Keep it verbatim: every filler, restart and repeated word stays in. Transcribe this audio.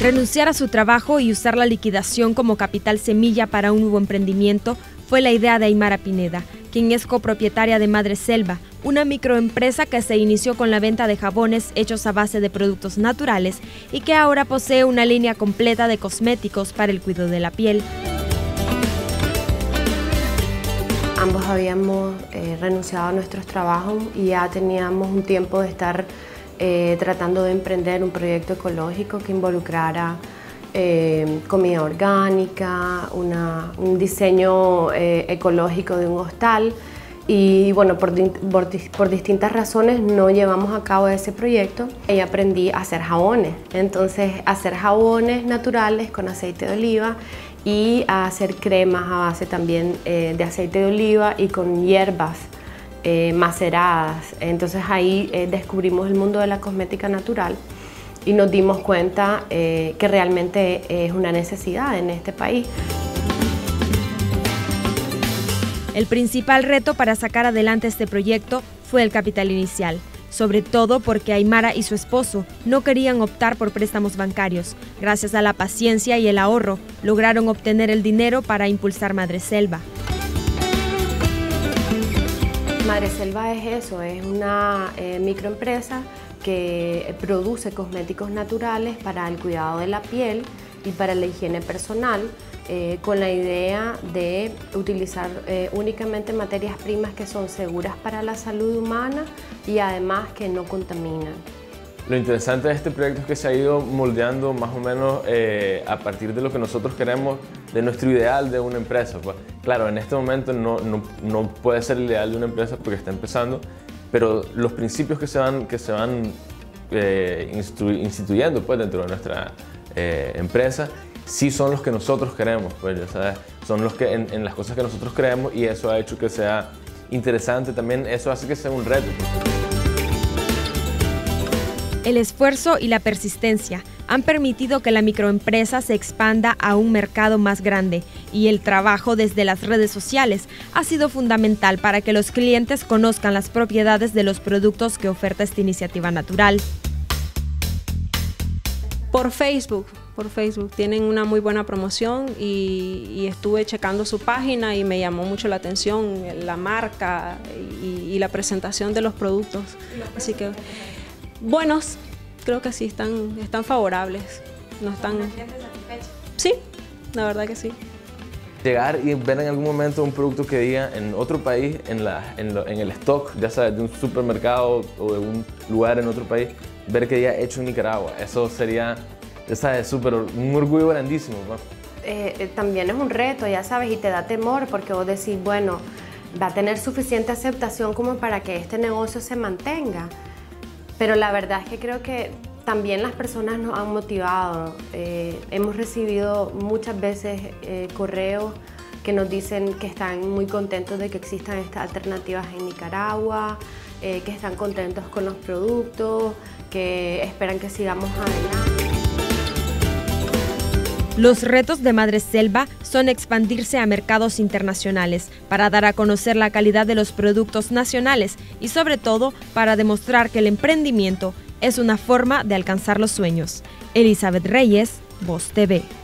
Renunciar a su trabajo y usar la liquidación como capital semilla para un nuevo emprendimiento fue la idea de Aymara Pineda, quien es copropietaria de Madre Selva, una microempresa que se inició con la venta de jabones hechos a base de productos naturales y que ahora posee una línea completa de cosméticos para el cuidado de la piel. Ambos habíamos eh, renunciado a nuestros trabajos y ya teníamos un tiempo de estar eh, tratando de emprender un proyecto ecológico que involucrara eh, comida orgánica, una, un diseño eh, ecológico de un hostal. Y bueno, por, por, por distintas razones no llevamos a cabo ese proyecto y aprendí a hacer jabones. Entonces, hacer jabones naturales con aceite de oliva y a hacer cremas a base también eh, de aceite de oliva y con hierbas eh, maceradas. Entonces ahí eh, descubrimos el mundo de la cosmética natural y nos dimos cuenta eh, que realmente es una necesidad en este país. El principal reto para sacar adelante este proyecto fue el capital inicial, sobre todo porque Aymara y su esposo no querían optar por préstamos bancarios. Gracias a la paciencia y el ahorro, lograron obtener el dinero para impulsar Madre Selva. Madre Selva es eso, es una eh, microempresa que produce cosméticos naturales para el cuidado de la piel y para la higiene personal, eh, con la idea de utilizar eh, únicamente materias primas que son seguras para la salud humana y además que no contaminan. Lo interesante de este proyecto es que se ha ido moldeando más o menos eh, a partir de lo que nosotros queremos, de nuestro ideal de una empresa. Pues, claro, en este momento no, no, no puede ser el ideal de una empresa porque está empezando, pero los principios que se van, que se van eh, instituyendo pues, dentro de nuestra eh, empresa sí son los que nosotros queremos, pues, ya sabes, son los que en, en las cosas que nosotros creemos y eso ha hecho que sea interesante también, eso hace que sea un reto. El esfuerzo y la persistencia han permitido que la microempresa se expanda a un mercado más grande y el trabajo desde las redes sociales ha sido fundamental para que los clientes conozcan las propiedades de los productos que oferta esta iniciativa natural. Por Facebook, por Facebook tienen una muy buena promoción y, y estuve checando su página y me llamó mucho la atención la marca y, y la presentación de los productos. Así que buenos, creo que sí, están, están favorables. No están... ¿La gente satisfecha? Sí, la verdad que sí. Llegar y ver en algún momento un producto que diga en otro país, en, la, en, lo, en el stock, ya sabes, de un supermercado o de un lugar en otro país, ver que diga hecho en Nicaragua, eso sería, ya sabes, súper, un orgullo grandísimo, ¿no? Eh, también es un reto, ya sabes, y te da temor porque vos decís, bueno, va a tener suficiente aceptación como para que este negocio se mantenga. Pero la verdad es que creo que también las personas nos han motivado. Eh, hemos recibido muchas veces eh, correos que nos dicen que están muy contentos de que existan estas alternativas en Nicaragua, eh, que están contentos con los productos, que esperan que sigamos adelante. Los retos de Madre Selva son expandirse a mercados internacionales para dar a conocer la calidad de los productos nacionales y sobre todo para demostrar que el emprendimiento es una forma de alcanzar los sueños. Elizabeth Reyes, Voz T V.